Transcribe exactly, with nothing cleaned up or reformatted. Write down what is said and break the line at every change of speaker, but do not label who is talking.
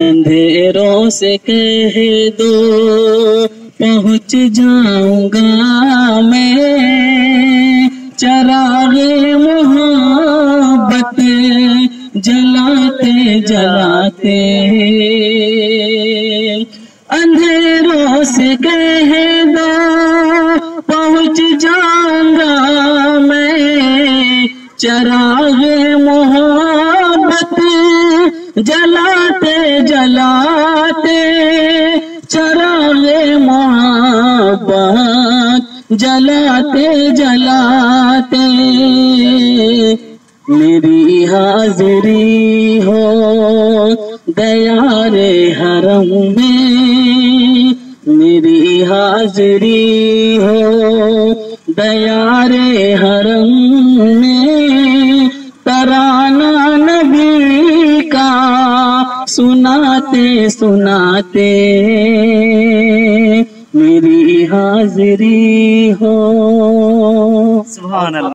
अंधेरों से कह दो पहुँच जाऊंगा मैं, चरागे मोहब्बत जलाते जलाते। अंधेरों से कह दो पहुँच जाऊंगा मैं, चरागे मोहब्बत जलाते जलाते। चरागे मोहब्बत जलाते जलाते। मेरी हाजिरी हो दयारे हरम में, मेरी हाजिरी हो दयारे हरम में। तराना नबी का सुनाते सुनाते मेरी हाजिरी हो। सुभान अल्लाह।